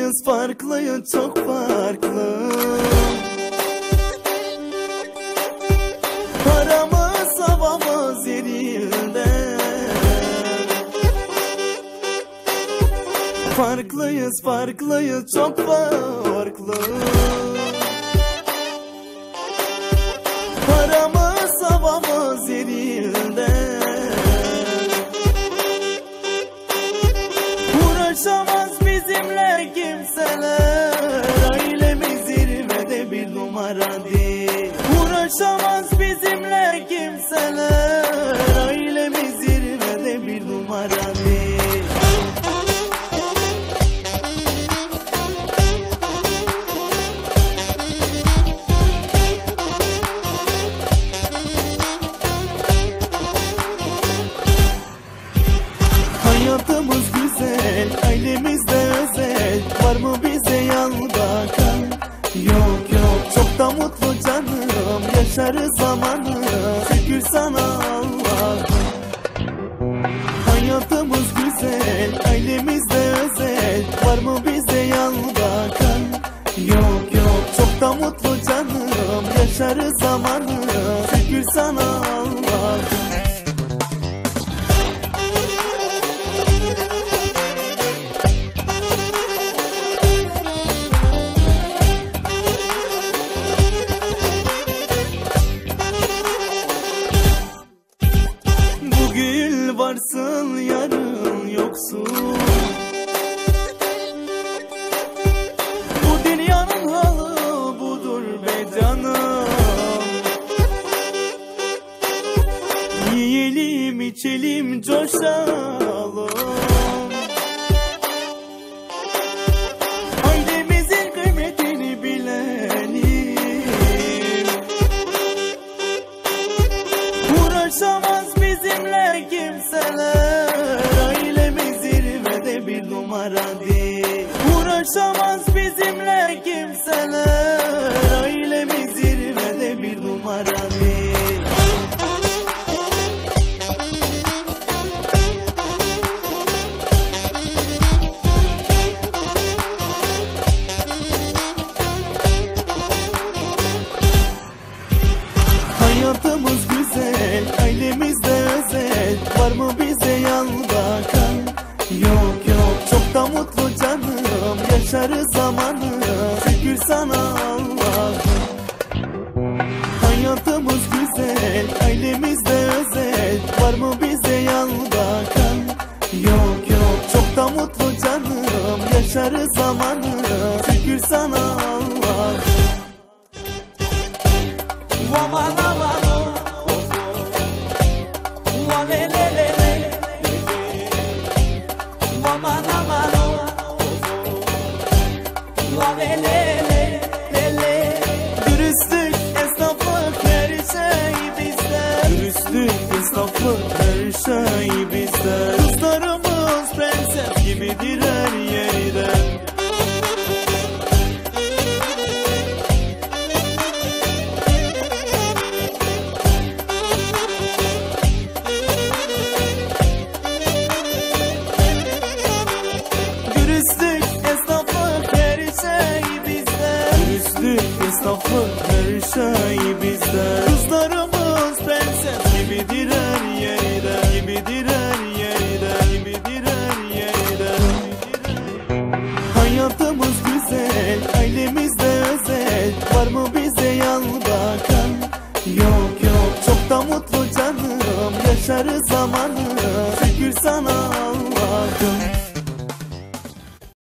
Farklıyız, farklıyız, çok farklı. Paramız, havamız yerinde. Farklıyız, farklıyız, çok farklı. Paramız, havamız yerinde. Uğraşamaz bizimle kimseler, ailemiz zirvede bir numara değil. Uğraşamaz bizimle kimseler, ailemiz zirvede bir numara değil. Hayatımız güzel, ailemiz de özel. Var mı bize yan bakan? Yok yok, çok da mutlu canım, yaşarız zamanı. Şükür sana Allah'ım. Hayatımız güzel, ailemiz de özel. Var mı bize yan bakan? Yok yok, çok da mutlu canım, yaşarız zamanı. Şükür sana Allah'ım. Bugün varsın, yarın yoksun. Bu dünyanın halı budur be canım. Yiyelim, içelim, coşalım. Ailemizin kıymetini bilelim. Uğraşamaz bizimle kimseler, ailemiz zirvede bir numara değil. Uğraşamaz bizimle kimseler, ailemiz zirvede bir numara değil. Hayatımız güzel, ailemiz de özel. Var mı bize yan bakan? Yok yok, çok da mutlu canım, yaşarız zamanı. Şükür sana Allah'ım. Hayatımız güzel, ailemiz de özel. Var mı bize yan bakan? Yok yok, çok da mutlu canım, yaşarız zamanı. Şükür sana Allah'ım. Aman aman o, le le le le, aman aman o, le le le le. Dürüstlük, esnaflık, her şey bizde. Dürüstlük, esnaflık, her şey bizde. Kızlarımız prenses gibidir her yerde. Dürüstlük, esnaflık, her şey bizde. Dürüstlük, esnaflık, her şey bizde. Kızlarımız prenses gibidir her yerde. Gibidir her yerde. Gibidir her yerde. Hayatımız güzel, ailemiz de özel. Var mı bize yan bakan? Yok yok, çok da mutlu canım, yaşarız zamanı.